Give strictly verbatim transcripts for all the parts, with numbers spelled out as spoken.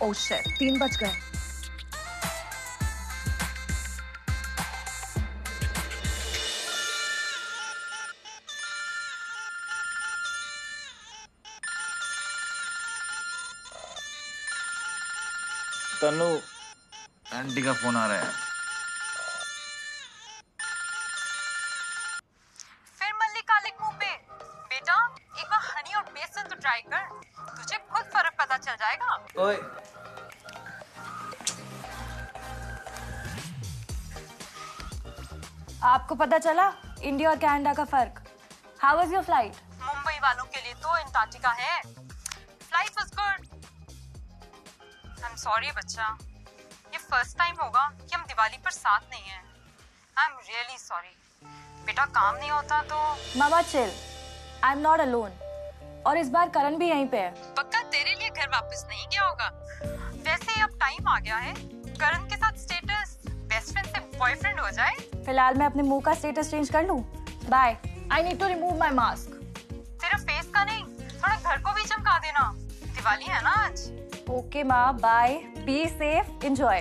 Oh shit, तीन बज गए। तनु, आंटी का फोन आ रहा है। फिर मल्लिकालिक मुंह पे। बेटा एक बार हनी और बेसन तो ट्राई कर, तुझे खुद फर्क पता चल जाएगा। ओए। आपको पता चला इंडिया और कनाडा का फर्क? How was your flight? Mumbai वालों के लिए तो अंटार्कटिका है। Flight was good. I am sorry बच्चा, ये फर्स्ट टाइम होगा कि हम दिवाली पर साथ नहीं हैं। I am really sorry. बेटा काम नहीं होता तो। मामा chill, I am not alone. और इस बार करण भी यहीं पे है। पक्का तेरे लिए घर वापस नहीं गया होगा? वैसे अब टाइम आ गया है, करण के साथ स्टेटस बेस्ट फ्रेंड से बॉयफ्रेंड हो जाए। फिलहाल मैं अपने मुंह का स्टेटस चेंज कर लूं? Bye, I need to remove my mask. तेरा फेस का नहीं, थोड़ा घर को भी चमका देना, दिवाली है ना आज। ओके माँ, bye, be safe, enjoy.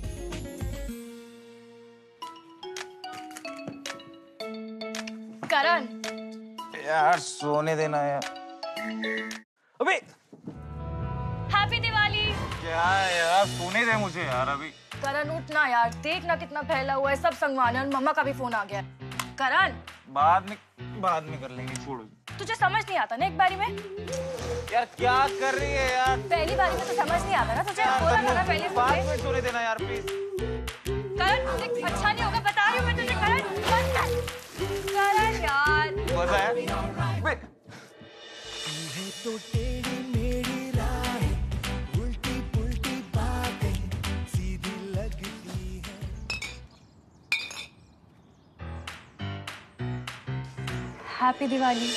Karan यार सोने देना यार। अबे हैप्पी दिवाली। क्या यार, सोने दे मुझे यार अभी। करण उठना यार, देख ना कितना फैला हुआ है, सब संगवाने और मम्मा का भी फोन आ गया। करण बाद में बाद में कर लेंगे, छोड़ो। तुझे समझ नहीं आता ना एक बारी में? यार क्या कर रही है यार? पहली बारी में तो समझ नहीं आता ना तुझे? बोला था ना पहले से। बाद में सोने देना यार प्लीज। करण देख, अच्छा नहीं होगा, बता रही हूँ मैं तुझे। करण बंद कर। करण यार मजा है। बे तो टेढ़ी मेरी राह, उल्टी पुल्टी बातें सीधी लगती है। हैप्पी दिवाली।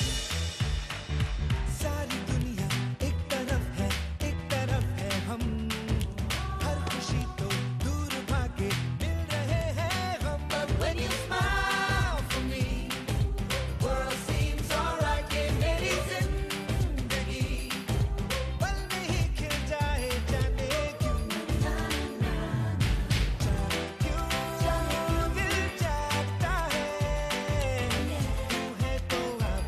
सारी दुनिया एक तरफ है, एक तरफ है हम, हर खुशी तो दूर भागे मिल रहे हैं हम। But when you smile for me, the world seems alright। ये मेरी जिंदगी पल में ही खिल जाए, जाने क्यों, जाने क्यों दिल चाहता है, तू है तो अब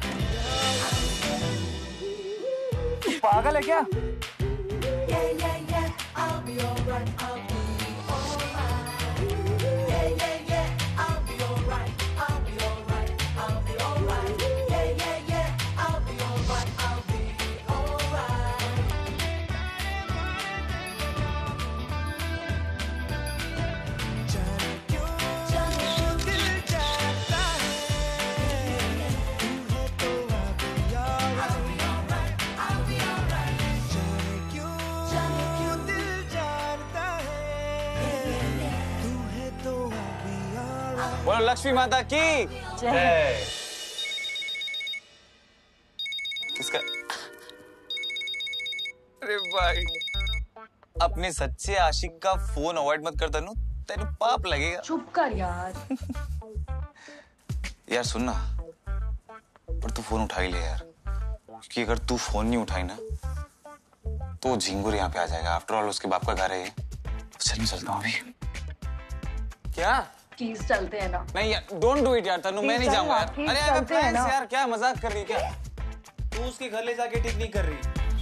पागल है क्या? Yeah, yeah, yeah, I'll be alright, I'll be alright. Yeah, yeah, yeah, I'll be alright, I'll be alright, I'll be alright. Yeah, yeah, yeah, I'll be alright, I'll be alright. जाने क्यों, जाने दिल चाहता है, तू है तो I'll be alright, I'll be alright. जाने क्यों, जाने क्यों दिल चाहता है, तू है तो I'll be alright. बोलो लक्ष्मी माता की जय। किसका? अरे भाई, अपने सच्चे आशिक का फोन अवॉइड मत कर तनु, तेनु पाप लगेगा। चुप कर यार। यार सुन ना, पर तू फोन उठा ही ले यार, क्योंकि अगर तू फोन नहीं उठाई ना तो झिंगुर यहाँ पे आ जाएगा। आफ्टर ऑल उसके बाप का घर है ये। तो चल मैं चलता हूँ अभी। क्या? प्लीज चलते हैं ना। नहीं यार, डोंट डू इट यार तनु, मैं नहीं जाऊंगा यार। please अरे यार चलते हैं ना। यार क्या मजाक कर रही है क्या? तू उसके घर ले जाके ठीक नहीं कर रही।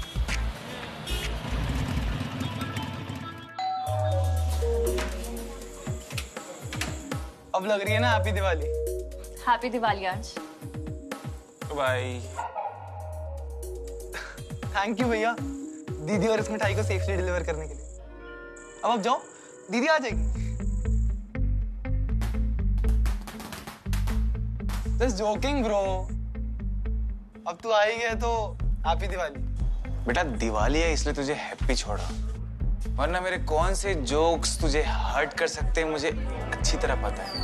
अब लग रही है ना हैप्पी दिवाली। हैप्पी दिवाली अंश। बाय। थैंक यू भैया, दीदी और इस मिठाई को सेफली डिलीवर करने के लिए। अब आप जाओ, दीदी आ जाएगी। Just joking bro. अब तू आ ही गया तो हैप्पी दिवाली। बेटा दिवाली है इसलिए तुझे हैप्पी छोड़ा, वरना मेरे कौन से जोक्स तुझे हर्ट कर सकते हैं मुझे अच्छी तरह पता है।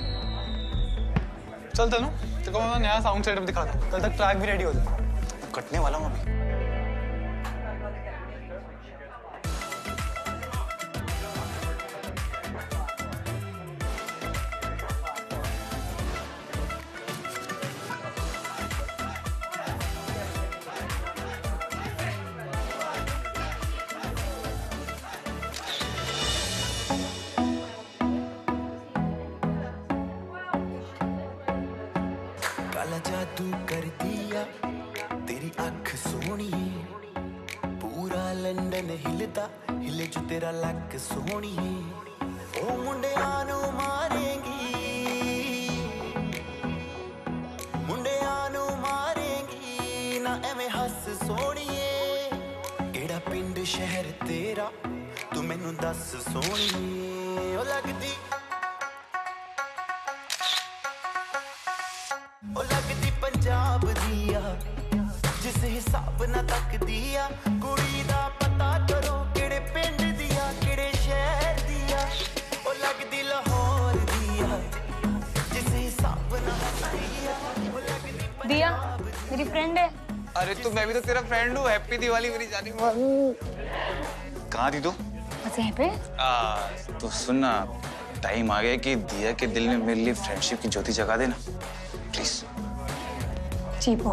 चल तनु, तेरे को मैं नया साउंड सेटअप दिखाता हूँ, कल तक ट्रैक भी रेडी हो जाए। कटने वाला हूँ अभी। जादू कर दिया तेरी अख सोनी पूरा लंदन हिलता हिले जो तेरा लक सोनी ओ मुंडियां नू मारेंगी मुंडियां नू मारेंगी ना एवें हस सोनीए केड़ा पिंड शहर तेरा तू मैनू दस सोनीए ओ लगदी ओ लगदी पंजाब दिया जिस हिसाब ना तक दिया कुड़ी दा पता करो केड़े पिंड दिया केड़े शहर दिया ओ लगदी लाहौर दिया जिस हिसाब ना दिया ओ लगदी दिया मेरी फ्रेंड है। अरे तो मैं भी तो तेरा फ्रेंड हूँ। हैप्पी दिवाली मेरी जानी। कहाँ थी तू? बस यहीं पे। आ, तो सुनना, टाइम आ गया कि दिया के दिल में मेरे लिए फ्रेंडशिप की ज्योति जगा देना please. Cheapo.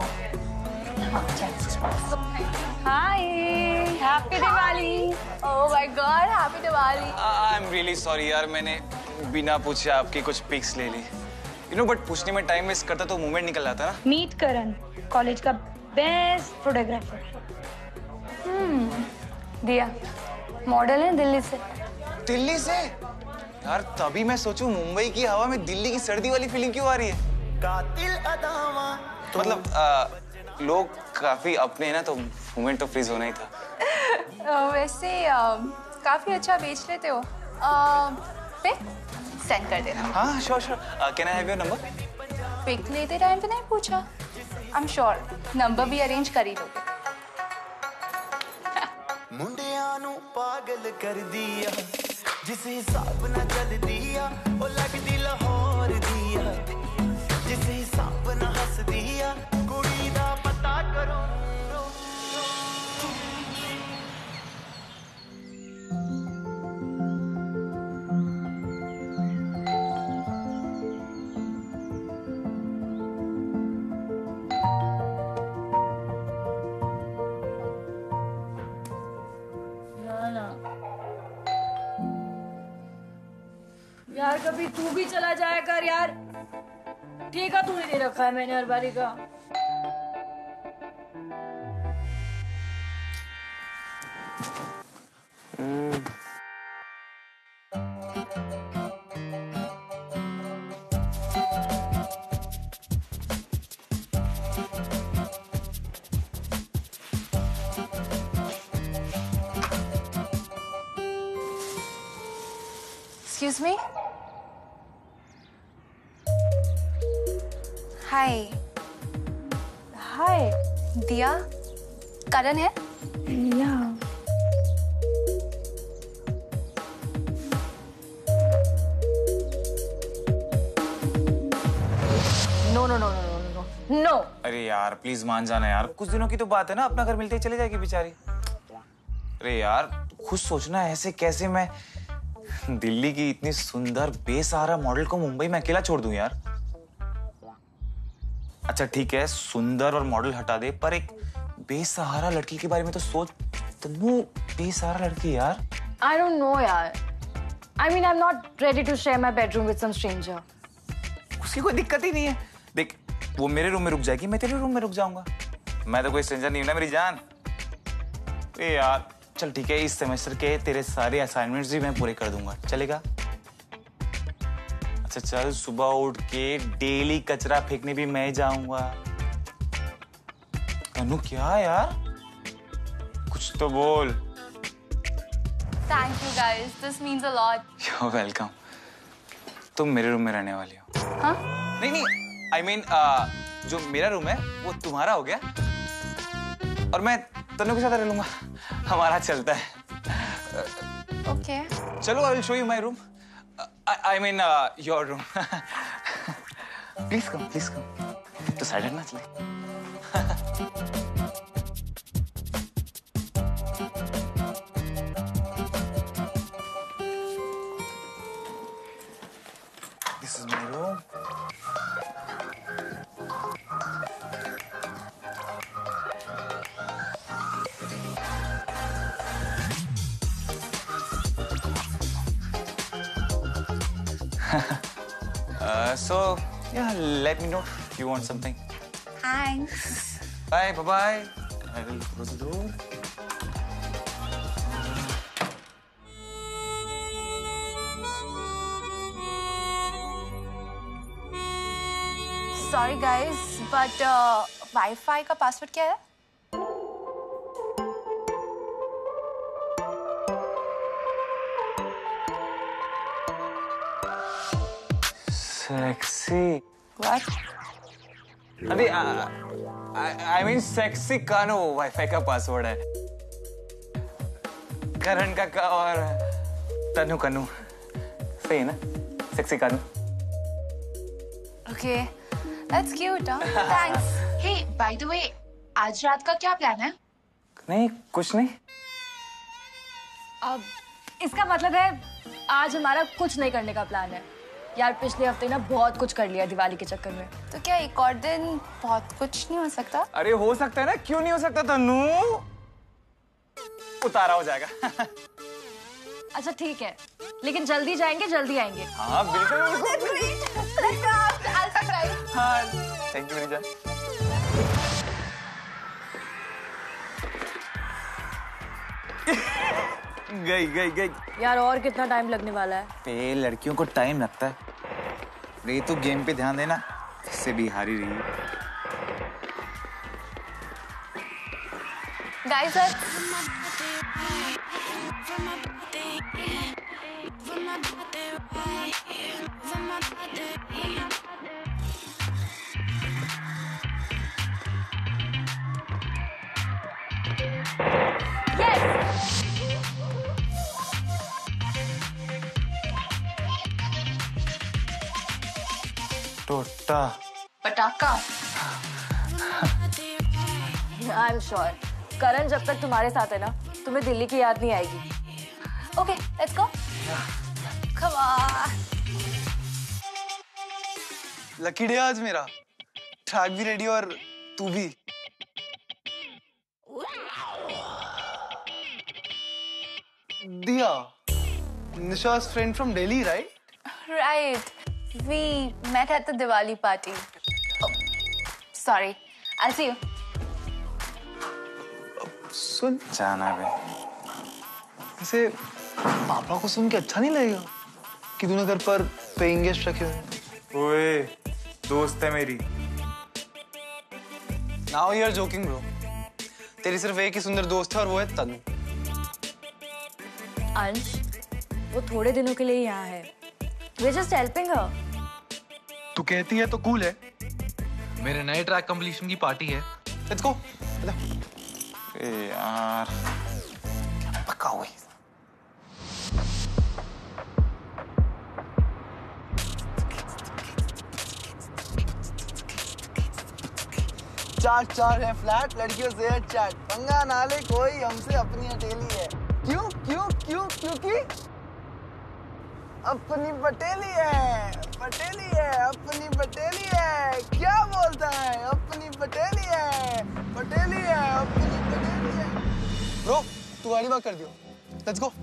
Hi, happy Diwali. Oh my god, happy Diwali. I am really sorry यार, मैंने बिना पूछे आपकी कुछ पिक्स ले ली। यू नो बट पूछने में टाइम वेस्ट करता तो मूवमेंट निकल जाता ना। मीट करण, कॉलेज का best photographer. Hmm, Diya model है दिल्ली से। दिल्ली से? यार तभी मैं सोचूं मुंबई की हवा में दिल्ली की सर्दी वाली फीलिंग क्यों आ रही है। कातिल अदावा तो मतलब आ, लोग काफी अपने हैं ना, तो मूवमेंट तो फ्रीज होना ही था। वैसे काफी अच्छा बेच लेते हो। पिक सेंड कर देना। हाँ sure sure. Can I have your number? Pick लेते टाइम पे नहीं पूछा। आई एम श्योर नंबर भी अरेंज कर ही दोगे। मुंडियां नू पागल कर दिया जिस हिसाब ना चल दिया ओ लगदी लाहौर दिया जिस हिसाब ना हस दिया कुड़ी दा पता करो। यार कभी तू भी चला जाया कर यार। ठेका तूने दे रखा है मैंने हर बारी का। Excuse me? हाय। हाय। दिया, करण है? या। No no no no no no. अरे यार प्लीज मान जाना यार, कुछ दिनों की तो बात है ना, अपना घर मिलते ही चले जाएगी बेचारी। अरे यार खुद सोचना, ऐसे कैसे मैं दिल्ली की इतनी सुंदर बेसहारा मॉडल को मुंबई में अकेला छोड़ दूं यार। अच्छा ठीक है, सुंदर और मॉडल हटा दे, पर एक बेसहारा लड़की के बारे में तो सोच। तन्नू बेसहारा लड़की यार। I don't know यार। I mean I'm not ready to share my bedroom with some stranger. उसकी कोई दिक्कत ही नहीं है। देख वो मेरे रूम में रुक जाएगी, मैं तेरे रूम में रुक जाऊंगा। मैं तो कोई स्ट्रेंजर नहीं हूं ना मेरी जान। ए यार चल ठीक है, इस सेमेस्टर के तेरे सारे असाइनमेंट्स भी मैं पूरे कर दूंगा, चलेगा? अच्छा चल, सुबह उठ के डेली कचरा फेंकने भी मैं जाऊंगा। अनु क्या यार, कुछ तो बोल। Thank you guys, this means a lot. You're welcome. तुम मेरे रूम में रहने वाली हो? हाँ? नहीं नहीं, I mean, uh, जो मेरा रूम है वो तुम्हारा हो गया और मैं तनु के साथ रह लूंगा, हमारा चलता है। Okay. चलो, I will show you my room. I, I mean uh, your room. Please come, please come. तो साइड हटना चले। This is my room. uh, so, yeah, let me know if you want something. Thanks. Bye, bye bye. I will close the door. Sorry guys, but uh, Wi-Fi का password क्या है? Sexy. What? अरे I mean sexy कानो wifi का password है। करण का का और तनु कनु सही है ना? सेक्सी कानो। Okay, that's cute, huh? Thanks. Hey, by the way, आज रात का क्या प्लान है? नहीं कुछ नहीं। अब इसका मतलब है आज हमारा कुछ नहीं करने का प्लान है। यार पिछले हफ्ते ना बहुत कुछ कर लिया दिवाली के चक्कर में। तो क्या एक और दिन बहुत कुछ नहीं हो सकता? अरे हो सकता है ना, क्यों नहीं हो सकता तनु? उतारा हो जाएगा। अच्छा ठीक है, लेकिन जल्दी जाएंगे जल्दी आएंगे। हाँ बिल्कुल। हाँ थैंक यू मेरी जान। गई गई गई। यार और कितना टाइम लगने वाला है? पे लड़कियों को टाइम लगता है। रे तू गेम पे ध्यान देना, इससे भी हारी रही। Guys, let's... टोटा पटाखा। आई एम श्योर करण जब तक तुम्हारे साथ है ना तुम्हें दिल्ली की याद नहीं आएगी। Okay, let's go. Come on. Lucky day आज मेरा। ट्रैक भी रेडी और तू भी। दिया, निशा's friend from Delhi, right? Right. We met at the Diwali party. Oh, sorry. I'll see you. सुन जाना है। वैसे पापा को सुन के अच्छा नहीं लगेगा कि तूने घर पर पेइंग गेस्ट रखे हुए। ओए दोस्त है मेरी। Now you're joking bro. तेरी सिर्फ एक ही सुंदर दोस्त है और वो है तनु। अंश वो थोड़े दिनों के लिए यहाँ है। We're just helping her. तू कहती है तो कूल है। मेरे नए ट्रैक कंप्लीशन की पार्टी है। Let's go. ए यार क्या पका हुआ है। चाट चाट है फ्लैट, लड़कियों से है चैट, पंगा ना ले कोई हमसे, अपनी अकेली है। क्यों क्यों क्यों क्योंकि अपनी पटेली है, पटेली है, अपनी पटेली है। क्या बोलता है? अपनी पटेली है, पटेली है, अपनी पटेली है। ब्रो तू गाड़ी बात कर दियो। Let's go.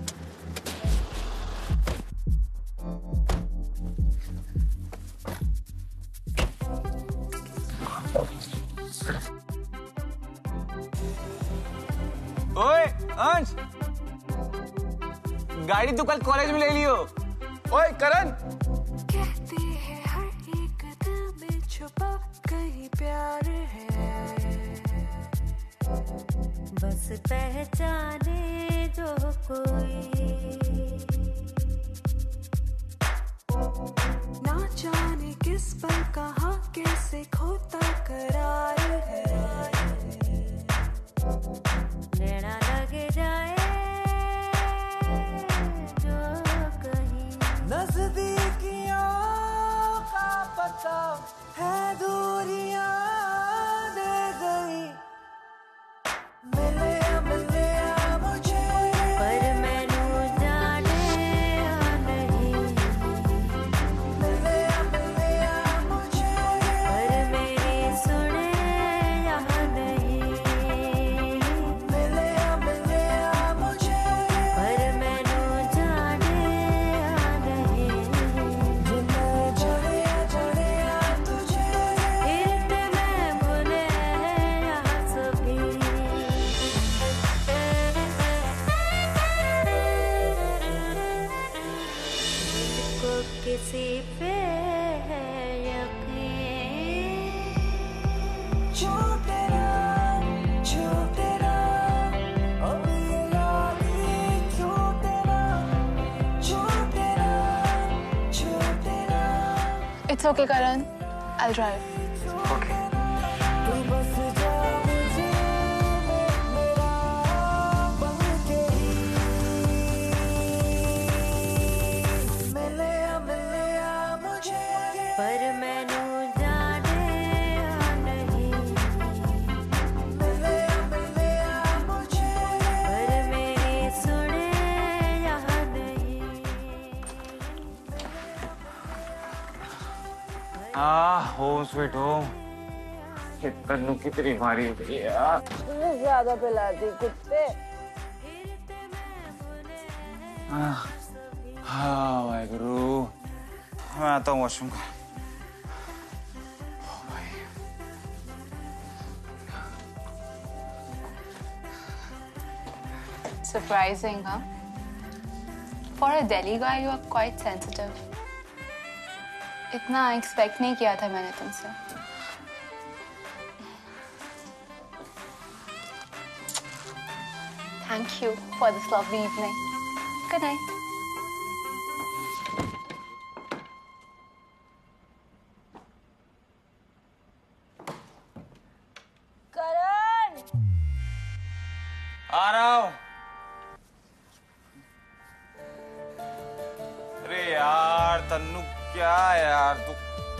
ओए अंश, गाड़ी तो कल कॉलेज में ले लियो। ओए करण, कहते हैं हर एक दिल में छुपा कहीं प्यार है, बस पहचाने जो कोई, ना जाने किस पल कहाँ कैसे खोता करार है, नैना लगे जाए जो कहीं, नजदीकियों का पता है दूरियां दे गई, मिले मिले मुझे पर मैनू जाने नहीं, मिले मिले It's okay, Karan. I'll drive. Okay. Ah, home sweet home. Tannu कितनी भारी हो गई यार। ज्यादा पिलाती कुत्ते। हाँ भाई गुरु, मैं आता हूँ वॉशरूम का। Surprising, huh? For a Delhi guy, you are quite sensitive. इतना एक्सपेक्ट नहीं किया था मैंने तुमसे। Thank you for this lovely evening. Good night. करण! आ रहा हूँ। अरे यार तन्नू, क्या यार तू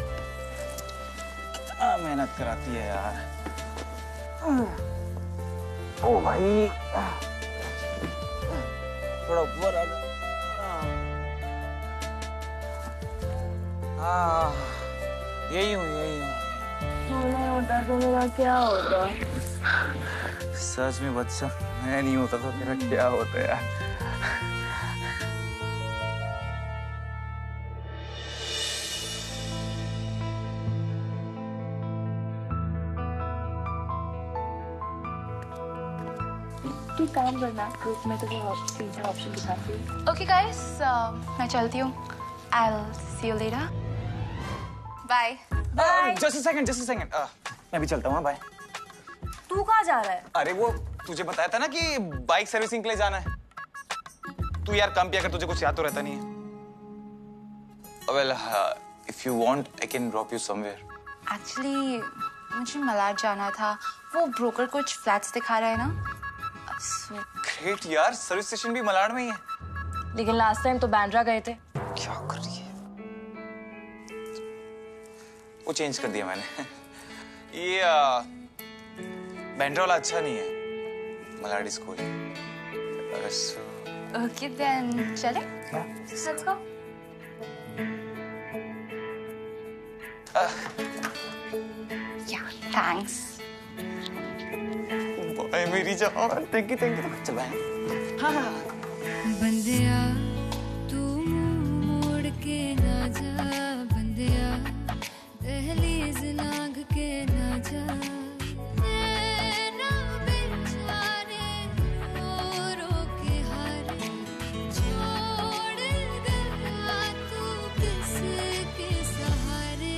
कितना मेहनत कराती है यार। ओ भाई, थोड़ा ऊपर आ जा। हाँ, यही हूँ यही हूँ। नहीं होता तो मेरा क्या होता? सच में बच्चा, मैं नहीं होता तो मेरा क्या होता यार। तू काम करना, ग्रुप में तो सीधा ऑप्शन दिखाती है। Okay, guys. Uh, मैं चलती हूँ. I'll see you later. Bye. Bye. Just second just second मैं भी चलता हूँ। बाय। तू कहाँ जा रहा है? अरे वो तुझे बताया था ना कि बाइक सर्विसिंग के लिए जाना है। तू यार कम पिया कर, तुझे कुछ याद तो रहता नहीं है। Well, uh, if you want, I can drop you somewhere. Actually, मुझे मलाड जाना था. वो ब्रोकर कुछ फ्लैट्स दिखा रहा है ना. So... ग्रेट यार, सर्विस स्टेशन भी मलाड में ही है। लेकिन लास्ट टाइम तो बांद्रा गए थे। क्या कर रही है? वो चेंज कर दिया मैंने। ये uh, बांद्रा वाला अच्छा नहीं है, Malad school. so... Okay then, चले? Yeah. Let's go. Uh, Yeah, thanks. Bye मेरी जान, थैंक यू थैंक यू। चल बाय। हाँ। बंदिया तू मोड़ के ना जा, बंदिया दहलीज लांघ के ना जा, तेरा बेचारे रो रो के हारे छोड़ गया तू किसके सहारे।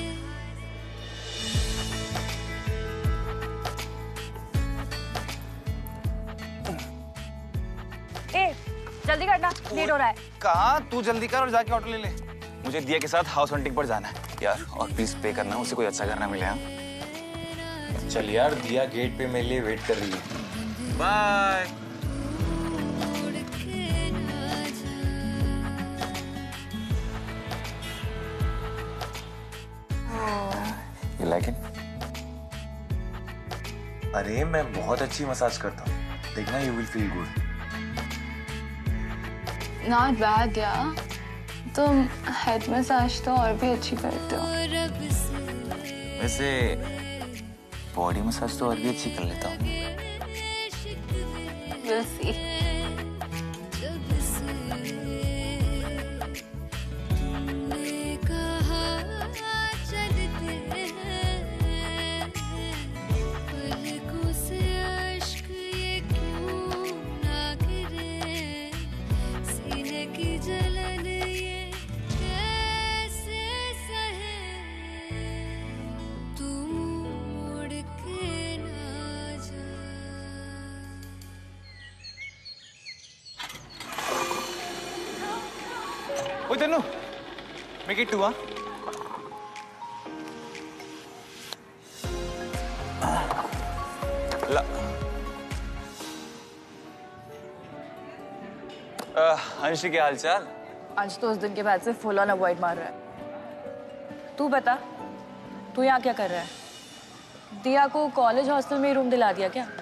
ए, जल्दी करना, लेट हो रहा है। कहाँ? तू जल्दी कर और जाके ऑटो ले ले। मुझे दिया के साथ हाउस हंटिंग पर जाना है यार, और प्लीज पे करना, उसे कोई अच्छा करना मिले। हाँ चल यार, दिया गेट पे मेरे लिए वेट कर रही है। बाय। You like it? अरे मैं बहुत अच्छी मसाज करता हूँ, देखना you will feel good. Not bad, यार. तुम हेड मसाज तो और भी अच्छी करते हो. वैसे बॉडी मसाज तो और भी अच्छी कर लेता हूँ। We'll see. ओए तन्नू, make it two, हाँ? ला... अंश क्या हाल चाल? अंश तो उस दिन के बाद से फुल ऑन अवॉइड मार रहा है। तू बता, तू यहाँ क्या कर रहा है? दिया को कॉलेज हॉस्टल में ही रूम दिला दिया क्या?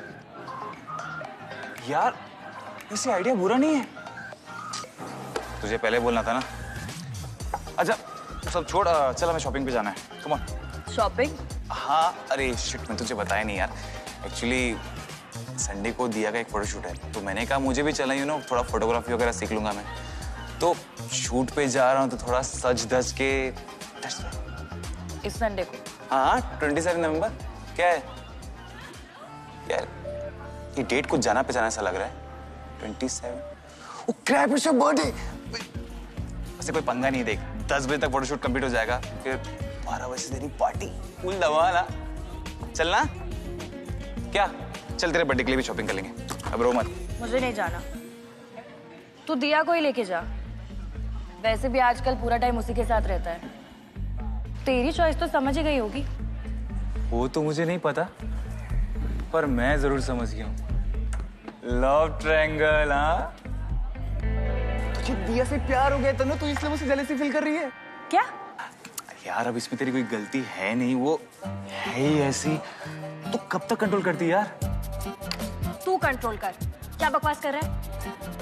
यार वैसे आइडिया बुरा नहीं है, तुझे पहले बोलना था ना। अच्छा सब छोड़, चल हमें शॉपिंग पे जाना है। Come on. शॉपिंग? हाँ अरे शिट, मैं तुझे बताया नहीं यार। एक्चुअली संडे को दिया का एक फोटोशूट है, तो मैंने कहा मुझे भी चला, यू नो, थोड़ा फोटोग्राफी वगैरह सीख लूंगा मैं। तो शूट पे जा रहा हूँ तो थोड़ा सज धज के। इस संडे को? हाँ ट्वेंटी सेवन नवंबर। क्या है यार, ये डेट कुछ जाना पहचाना सा लग रहा है। Twenty seven. Oh crap, it's your birthday. वैसे कोई पंगा नहीं, देख दस बजे तक फोटोशूट कंप्लीट हो जाएगा, फिर बारह बजे से तेरी पार्टी फुल धमाल। चलना क्या? चल तेरे बर्थडे के लिए भी शॉपिंग कर लेंगे। अब रो मत। मुझे नहीं जाना, तू दिया को ही लेके जा। वैसे भी आजकल पूरा टाइम उसी के साथ रहता है। तेरी चॉइस तो समझ ही गई होगी। वो तो मुझे नहीं पता, पर मैं जरूर समझ गया हूँ। Love triangle. हाँ तुझे दिया से प्यार हो गया तनु, तू इसलिए मुझसे जेलसी फील कर रही है क्या? यार अब इसमें तेरी कोई गलती है नहीं, वो है ही ऐसी। तू कब तक कंट्रोल करती है यार? तू कंट्रोल कर। क्या बकवास कर रहा है?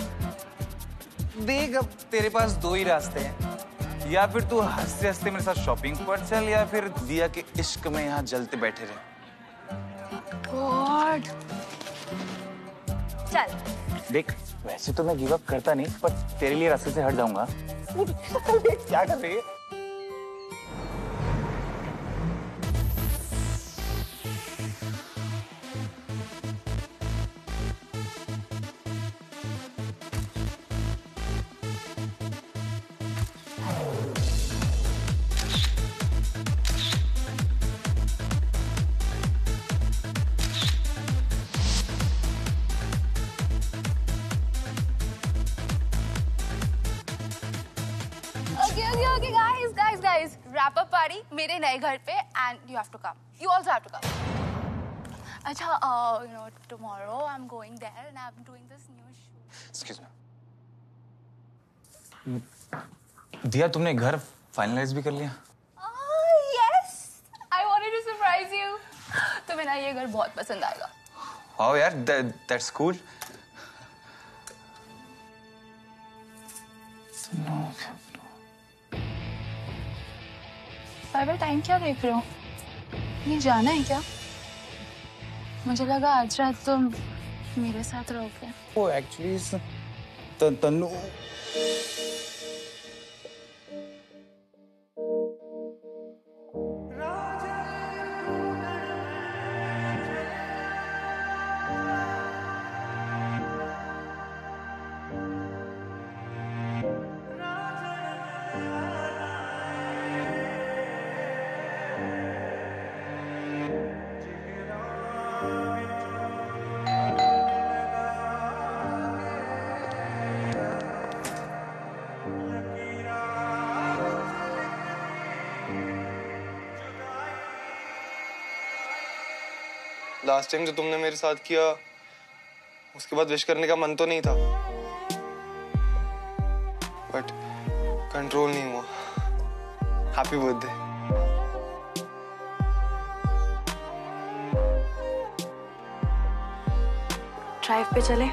देख अब तेरे पास दो ही रास्ते हैं, या फिर तू हंसते हंसते मेरे साथ शॉपिंग पर चल, या फिर दिया के इश्क में यहाँ जलते बैठे रहे। गॉड। चल देख वैसे तो मैं गिव अप करता नहीं, पर तेरे लिए रास्ते से हट जाऊंगा। क्या कर रही है? Okay, okay, okay, guys, guys, guys. Wrap up party मेरे नए घर पे, and you have to come. You also have to come. अच्छा, uh, you know, tomorrow I'm going there and I'm doing this new shoot. Excuse me. दिया तुमने घर finalise भी कर लिया? Oh yes, I wanted to surprise you. तुम्हें ना ये घर बहुत पसंद आएगा। Wow यार, that, that's cool. Bar time क्या देख रहे हो? ये जाना है क्या? मुझे लगा आज रात तुम मेरे साथ रहोगे। वो एक्चुअली तनु लास्ट टाइम जो तुमने मेरे साथ किया, उसके बाद विश करने का मन तो नहीं था, बट कंट्रोल नहीं हुआ। Happy birthday. ड्राइव पे चले?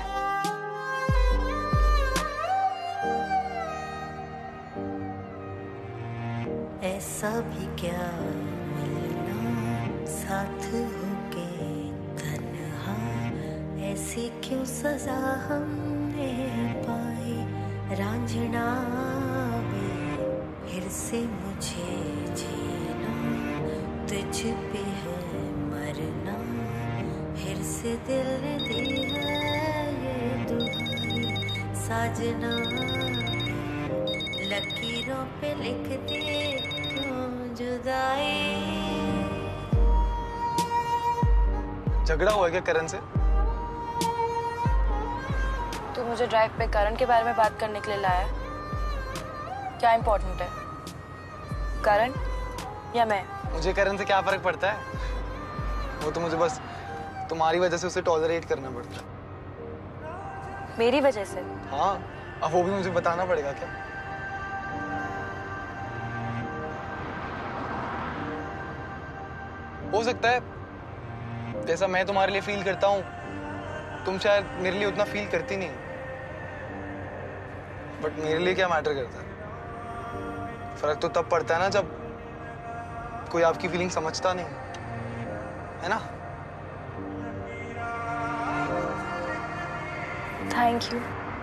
ऐसा भी क्या मिलना साथ होके तन्हा, ऐसी क्यों सजा हमने पाई रांझना वे, फिर से मुझे जीना तुझ पे है मरना, फिर से दिल ने दी है ये दुआई साजना, लकीरों पे लिख दे क्यों जुदाई। झगड़ा हुआ क्या करण से? तू मुझे ड्राइव पे करण के बारे में बात करने के लिए लाया? क्या इम्पोर्टेंट है, करण या मैं? मुझे करण से क्या फर्क पड़ता है? वो तो मुझे बस तुम्हारी वजह से उसे टॉलरेट करना पड़ता है। मेरी वजह से? हाँ, अब वो भी मुझे बताना पड़ेगा क्या? हो सकता है जैसा मैं तुम्हारे लिए फील करता हूँ तुम शायद मेरे लिए उतना फील करती नहीं, बट मेरे लिए क्या मैटर करता है? फर्क तो तब पड़ता है ना जब कोई आपकी फीलिंग समझता नहीं, है ना? Thank you.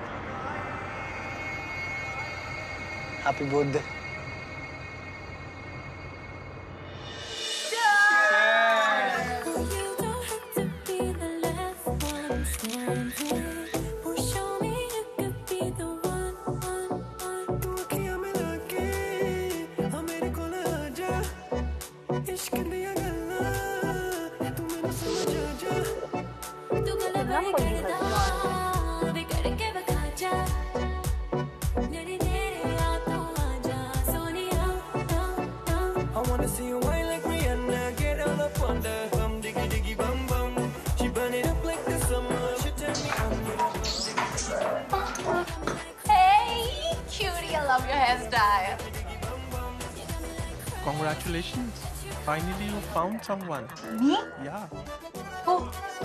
Happy birthday. Congratulations. Finally you found someone. Me? Yeah. Oh.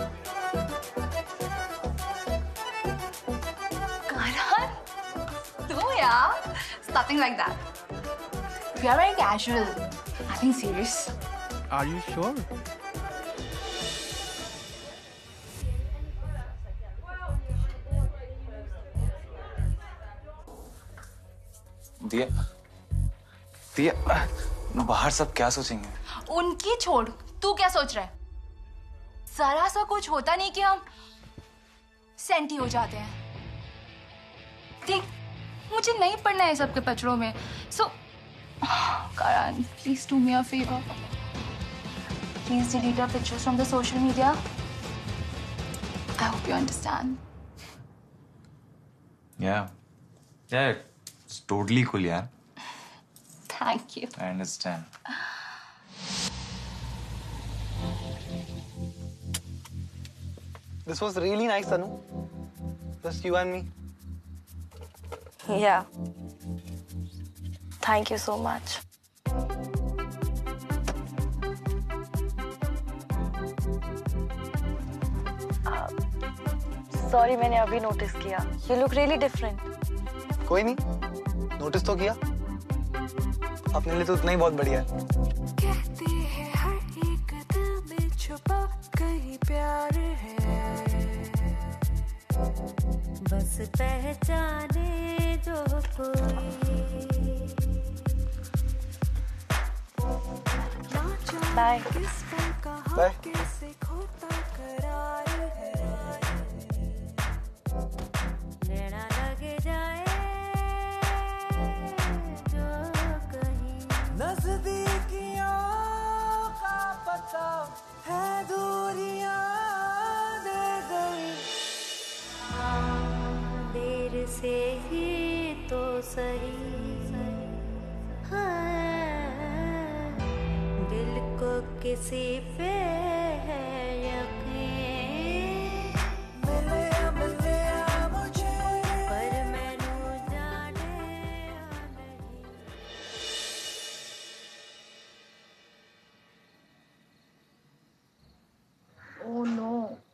Karan? No, yeah. It's nothing like that. We are very casual. Nothing serious. Are you sure? दिया, दिया, बाहर सब क्या सोचेंगे? उनकी छोड़, तू क्या सोच रहा है? जरा सा कुछ होता नहीं कि हम सेंटी हो जाते हैं। देख, मुझे नहीं पढ़ना है सबके पचड़ों में। So, Karan, please do me a favor. Please delete our pictures from the social media. I hope you understand. Yeah, yeah, it's totally cool, यार. Thank you. I understand. This was really nice, Tanu. Just you and me. Yeah. Thank you so much. Sorry, मैंने अभी notice किया। You look really different. कोई नहीं, notice तो किया। अपने लिए तो उतना ही बहुत बढ़िया है। कहते हैं हर एक दिल में छुपा कहीं प्यार है, बस पहचाने जो कोई बाय बाय। कैसे खोता करार है, नैना लगे जाए जो कहीं नजदीकियों का पता है, दूरियां दे गई देर से ही तो सही, दिल को किसी पे है यकीन, मिले मिले मुझे पर मैनू जाने नहीं। Oh no.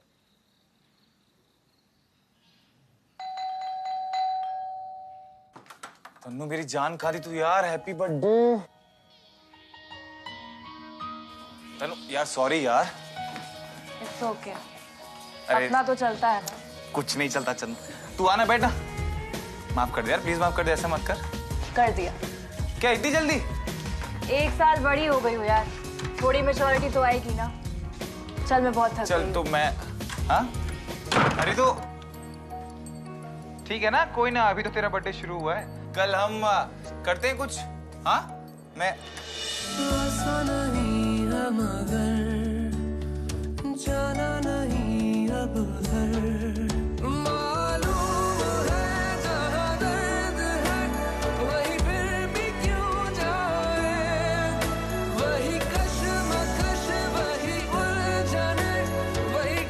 तन्नू मेरी जान खा दी तू यार। Happy birthday. तन्नू यार सॉरी यार। It's okay. अपना तो चलता है ना। कुछ नहीं चलता चंद। तू आना बैठना। माफ कर दे यार, प्लीज माफ कर दे, ऐसा मत कर। कर दिया। क्या इतनी जल्दी? एक साल बड़ी हो गई हो यार, थोड़ी मैच्योरिटी तो आएगी ना। चल मैं बहुत थक गई। चल तो मैं, हाँ? अरे तो ठीक है ना, कोई ना, अभी तो तेरा बर्थडे शुरू हुआ है। कल हम करते हैं कुछ, हाँ? मैं ऐसा नहीं है मगर जाना नहीं अब घर, मालूम है जहाँ दर्द है वहीं फिर भी क्यों जाए, वही कश्मकश वही उलझन वही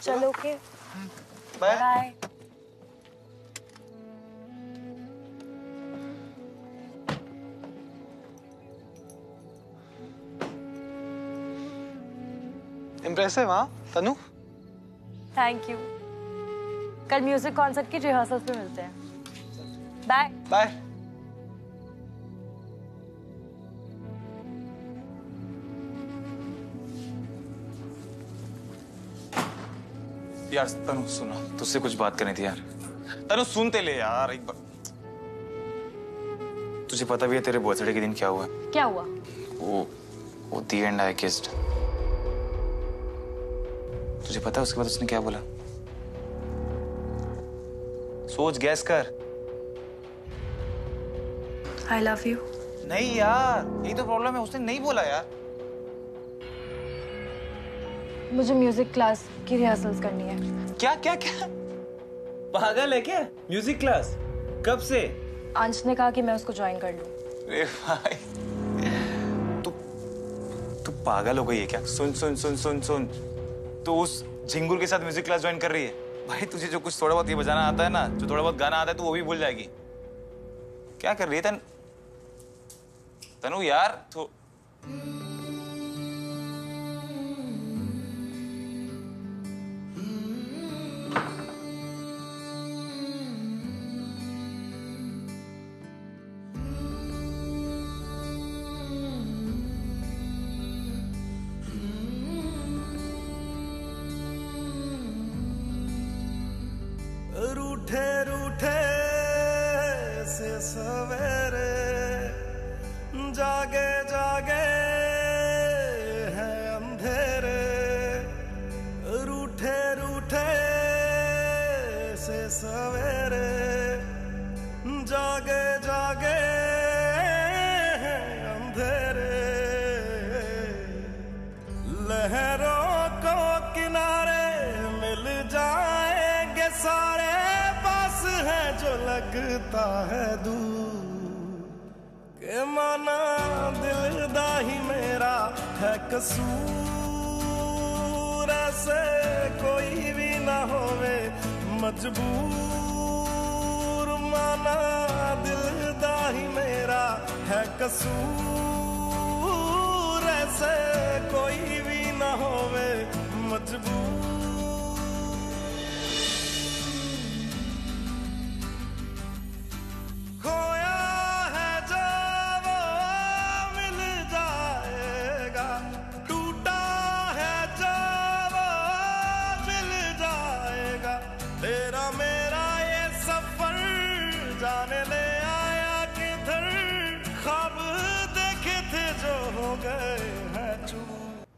चलो ओके बाय बाय। इम्प्रेसिव हाँ तनु। Thank you. कल म्यूजिक कॉन्सर्ट की रिहर्सल्स पे मिलते हैं। Bye bye. यार तनु सुनो, तुझसे कुछ बात करनी थी यार। तनु सुनते ले यार एक बार। तुझे पता भी है तेरे बर्थडे के दिन क्या हुआ? क्या हुआ? वो वो दी एंड आई किस्ड। तुझे पता है उसके बाद उसने क्या बोला? सोच, गैस कर। I love you. नहीं यार, यही तो प्रॉब्लम है, उसने नहीं बोला यार। मुझे म्यूजिक क्लास की रिहर्सल्स करनी है। क्या क्या क्या? पागल है क्या? म्यूजिक क्लास कब से? अंश ने कहा कि मैं उसको ज्वाइन कर लूं। अरे भाई तू तू पागल हो गई है क्या? सुन सुन सुन सुन सुन तू उस झिंगुर के साथ म्यूजिक क्लास ज्वाइन कर रही है। भाई तुझे जो कुछ थोड़ा बहुत ये बजाना आता है ना, जो थोड़ा बहुत गाना आता है, तू वो भी भूल जाएगी। क्या कर रही है तनु? तनु यार तो रूठे रूठे से सवेरे जागे जागे है अंधेरे। रूठे रूठे से सवेरे जागे जागे है अंधेरे। लहरों को किनारे मिल जाएंगे सारे, पास है जो लगता है दूर। के माना दिलदा ही मेरा है कसूर, ऐसे कोई भी ना होवे मजबूर। माना दिलदा ही मेरा है कसूर, ऐसे कोई भी ना होवे मजबूर। खोया है जो वो मिल जाएगा, टूटा है जो वो मिल जाएगा। तेरा मेरा ये सफर जाने ले आया किधर, ख्वाब देखे थे जो हो गए हैं चूर।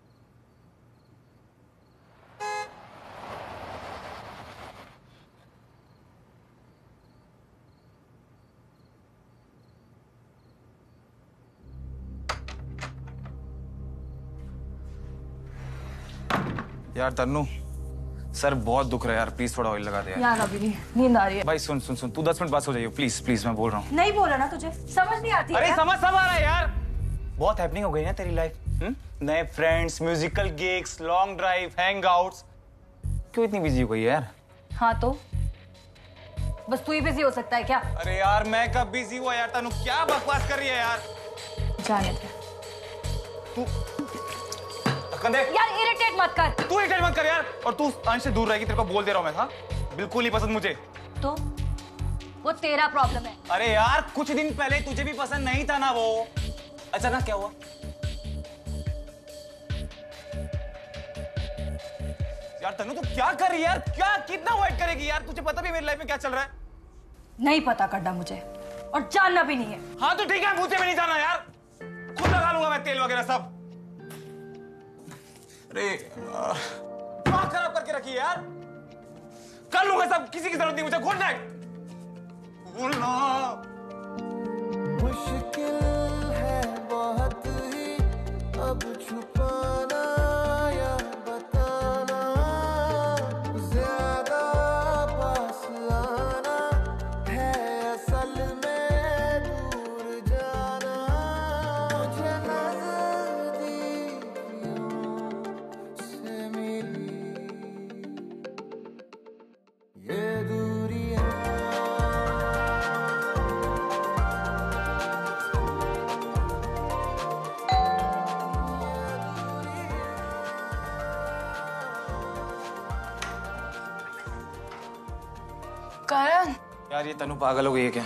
यार तन्नू, सर बहुत दुख रहा है यार, प्लीज थोड़ा ऑयल लगा दे यार। यार अभी नहीं, नींद आ रही है। भाई सुन सुन सुन, तू दस मिनट बाद सो जाइए प्लीज प्लीज, मैं बोल रहा हूँ। नहीं बोला ना तुझे, समझ नहीं आती। अरे है समझ सब आ रहा है यार। बहुत हैपनिंग हो गई ना तेरी लाइफ। नए friends, musical gigs, long drive, hangouts. क्यों इतनी बिजी हो गई यार? हाँ तो बस तू ही बिजी हो सकता है क्या? अरे यार मैं कब बिजी हुआ यार? तनु क्या बकवास कर रही है यार? जाने दे। तू कंधे यार इरिटेट मत कर। तू इरिटेट मत कर यार। और तू अंश से दूर रहेगी, तेरे को बोल दे रहा हूँ मैं। हाँ बिल्कुल नहीं पसंद मुझे। तो वो तेरा प्रॉब्लम है। अरे यार कुछ दिन पहले तुझे भी पसंद नहीं था ना वो। अचानक क्या हुआ? यार तनु तू क्या कर रही है यार? क्या कितना वेट करेगी यार? तुझे पता भी मेरी लाइफ में क्या चल रहा है? नहीं पता करना मुझे, और जानना भी नहीं है। हाँ तो ठीक है, मुझे भी नहीं जाना यार। खुद लगा लूंगा मैं तेल वगैरह सब। अरे दिमाग खराब करके रखी है यार। कर लूंगा सब, किसी की जरूरत नहीं मुझे। Good night. बोलना मुश्किल है बहुत ही अब छुपाना या बताना, ज्यादा पास आना है असल में दूर जाना। मुझे नजदीकियों से मिली तनु पागल हो गई है क्या?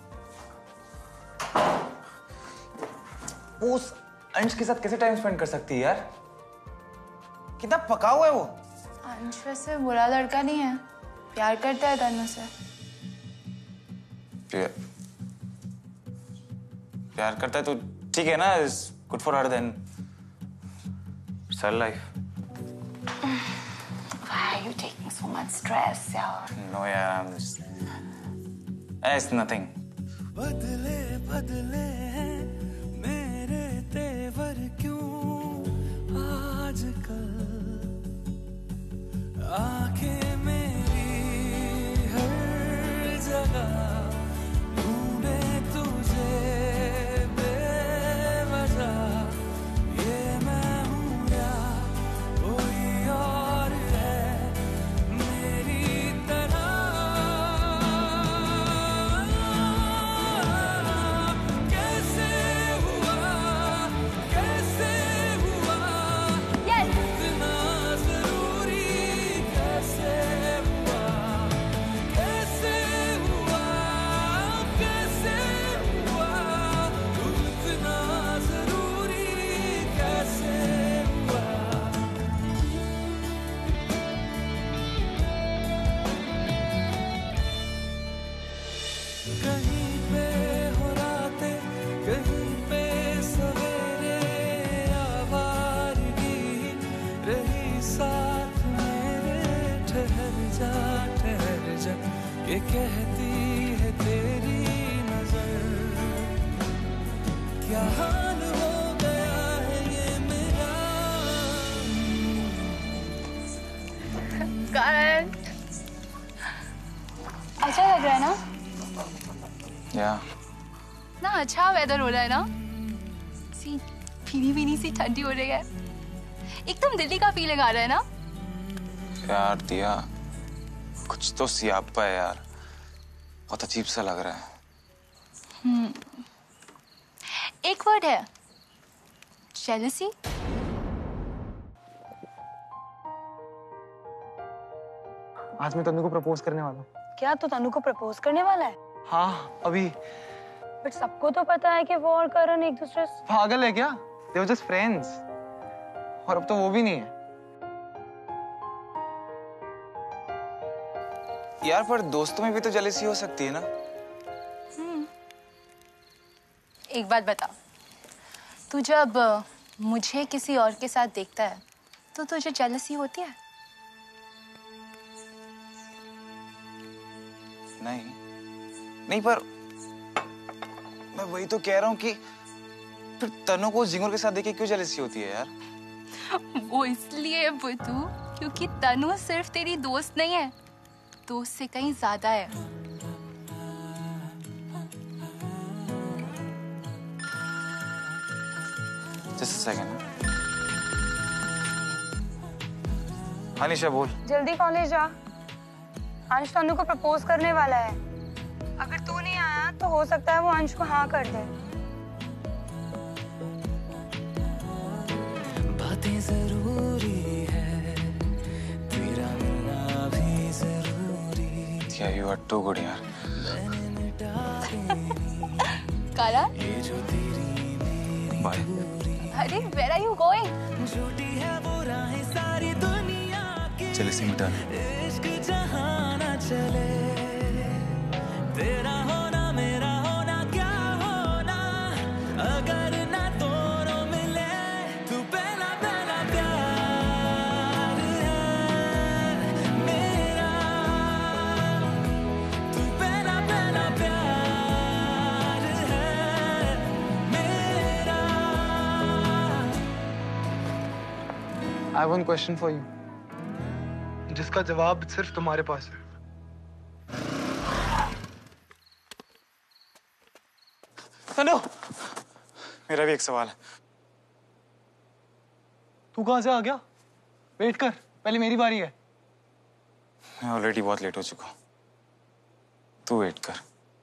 वो उस अंश के साथ कैसे टाइम स्पेंड कर सकती है यार? कितना पका हुआ है वो। अंश वैसे बुरा लड़का नहीं है, प्यार करता है तनु से। प्यार प्यार करता है तो ठीक है ना, good for her then. It's her life. Why are you taking so much stress, यार? No यार, I'm just... It's nothing. बदले बदले हैं मेरे तेवर क्यों आजकल, आंखें मेरी हर जगह ढूंढे तुझे बेवजह, ये मैं हूँ या कोई और है मेरी तरह। कैसे हुआ कैसे हुआ इतना जरूरी, कैसे हुआ कैसे हुआ कैसे हुआ इतना जरूरी, कैसे हुआ। कहीं पे हो रातें, कहीं पे सवेरे, आवारगी रही साथ मेरे। ठहर जा ठहर जा ये कहती है तेरी नजर, क्या हाल हो गया है ये मेरा। करण, अच्छा लग रहा है ना? या ना अच्छा वेदर हो रहा है ना? सी भीनी भीनी सी ठंडी हो रही है, एकदम दिल्ली का फीलिंग आ रहा है ना? यार दिया, कुछ तो सियापा है यार, बहुत अजीब सा लग रहा है। हम्म, एक वर्ड है, जेलसी। आज मैं तनु को प्रपोज करने वाला हूँ। क्या तू तनु को प्रपोज करने वाला है? हाँ अभी। बट सबको तो पता है कि वो और करण एक दूसरे से... पागल है क्या? They were just friends। और अब तो वो भी नहीं है। यार पर दोस्तों में भी तो जेलसी हो सकती है ना? हम्म, एक बात बता, तू जब अ, मुझे किसी और के साथ देखता है तो तुझे जेलसी होती है? नहीं नहीं, पर मैं वही तो कह रहा हूँ कि फिर तनु को जिंगोर के साथ देखे क्यों जेलसी होती है यार? वो इसलिए है बुद्धू, क्योंकि तनु सिर्फ तेरी दोस्त नहीं है, दोस्त से कहीं ज्यादा है। Just a second। हाँ निशा बोल। जल्दी कॉलेज आ, अंश तनु को प्रपोज करने वाला है। अगर तू नहीं आया तो हो सकता है वो अंश को हाँ कर दे। बातें जरूरी है, तेरा मिलना भी जरूरी। Yeah, you are too good यार। कारा? Bye। अरे, where are you going? झूठी है वो राहें सारी दुनिया की, जेलसी मिटा ले। इश्क जहाँ ना चले, तेरा होना मेरा होना क्या होना, अगर ना दोनों मिले, तू पहला पहला प्यार है मेरा, तू पहला पहला प्यार है मेरा। I have one question for you, जिसका जवाब सिर्फ तुम्हारे पास है। तनु, मेरा भी एक सवाल है। तू कहाँ से आ गया? वेट कर, पहले मेरी बारी है। मैं ऑलरेडी बहुत लेट हो चुका हूँ, तू वेट कर।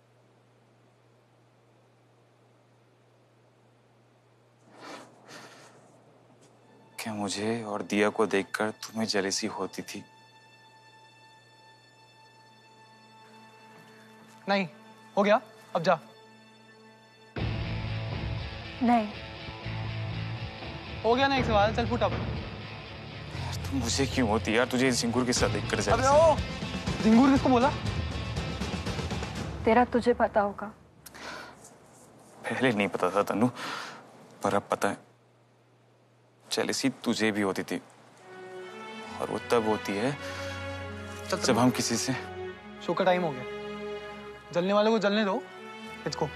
क्या मुझे और दिया को देखकर तुम्हें जेलसी होती थी? नहीं, हो गया, अब जा। नहीं हो गया ना एक सवाल, चल फुट अब। तुम मुझे क्यों होती यार, तुझे सिंगूर के साथ देख कर अबे ओ, सिंगूर किसको बोला? तेरा तुझे पता होगा। पहले नहीं पता था तनु, पर अब पता है। जेलसी तुझे भी होती थी, और वो तब होती है जब हम किसी से। शो का टाइम हो गया, जलने वालों को जलने दो, इसको।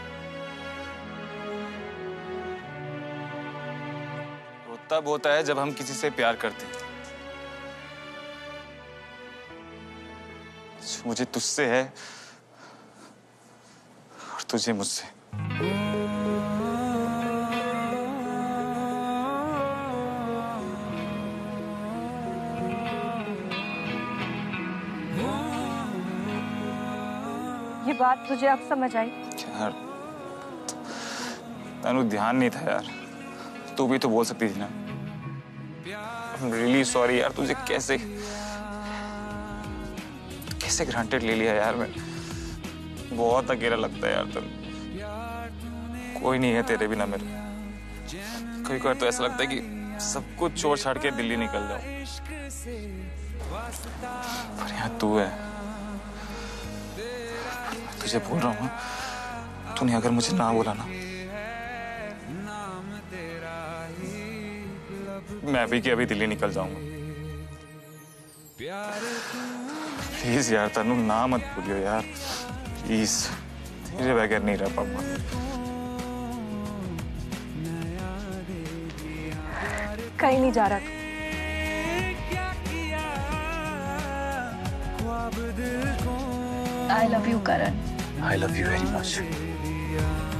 वो तब होता है जब हम किसी से प्यार करते हैं। मुझे तुझसे है और तुझे मुझसे। ये बात तुझे अब समझ आई? यार तनु, ध्यान नहीं था यार, तू भी तो बोल सकती थी ना। I'm really sorry यार, तुझे कैसे कैसे ग्रांटेड ले लिया यार मैं। बहुत अकेला लगता है यार तनु, कोई नहीं है तेरे बिना मेरे। कई बार तो ऐसा लगता है कि सब कुछ छोड़ छाड़ के दिल्ली निकल जाऊं, पर यहाँ तू है। तुझे बोल रहा हूँ, तूने अगर मुझे ना बोला ना, मैं अभी के अभी दिल्ली निकल जाऊंगा। प्लीज यार तनु, ना मत भूलियो यार, प्लीज। तेरे बगैर नहीं रह पाऊंगा। कहीं नहीं जा रहा तू। I love you, Karan. I love you very much.